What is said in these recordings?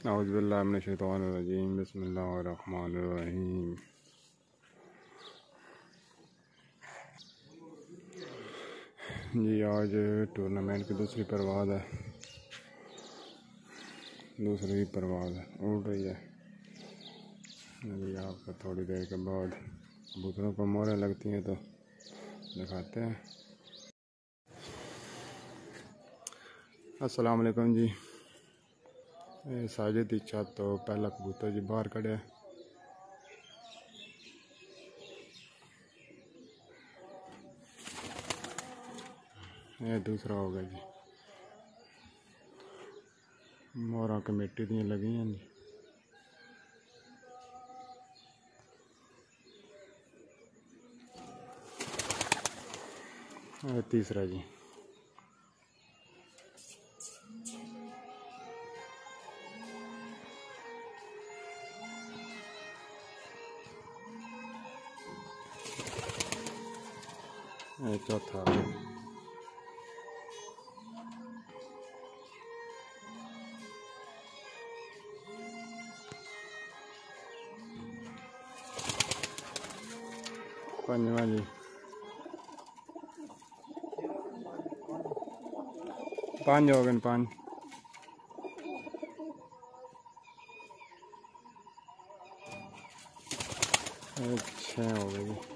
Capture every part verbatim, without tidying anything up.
औज़ुबिल्लाहि मिनश्शैतानिर्रजीम बिस्मिल्लाहिर्रहमानिर्रहीम। जी आज टूर्नामेंट की दूसरी परवाज़ है दूसरी परवाज़ उड़ रही है। जी आपको थोड़ी देर के बाद कबूतरों को मोहरें लगती हैं तो दिखाते हैं। अस्सलाम वालेकुम जी। साजिद की छत तो पहला कबूतर जी बाहर कड़े, ये दूसरा हो गया जी। मोहरा कमेटी दी लगी हैं जी। ये तीसरा जी। ये चौथा। पंजवा जी। पाँच हो गए पाँच। छः हो गए जी।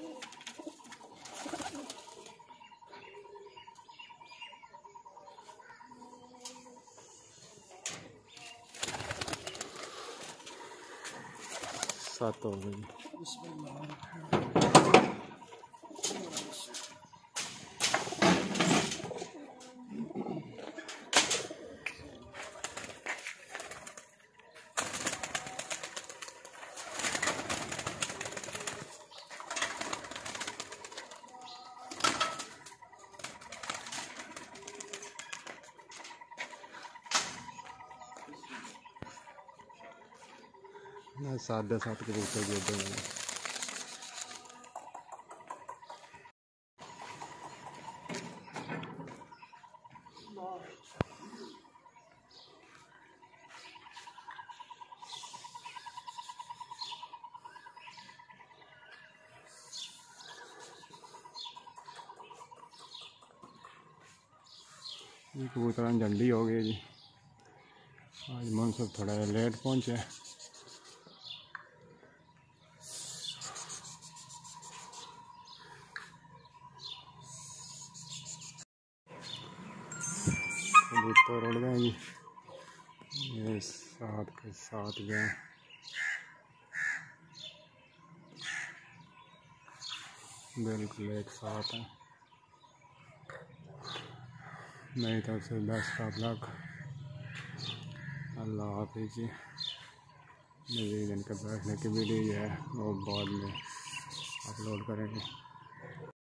सात हो गई। साढ़े सात कबूतर जोड़े हैं। कबूतर जल्दी हो गई जी। आज मुनसब थोड़ा लेट पहुंचे। कबूतर उड़ गए जी। ये साथ के साथ गए। बिल्कुल एक साथ है। मेरी तरफ से बेस्ट ऑफ लक। अल्लाह हाफिज़ जी। मज़ीद इनके बैठने की वीडियो है वो बाद में अपलोड करेंगे।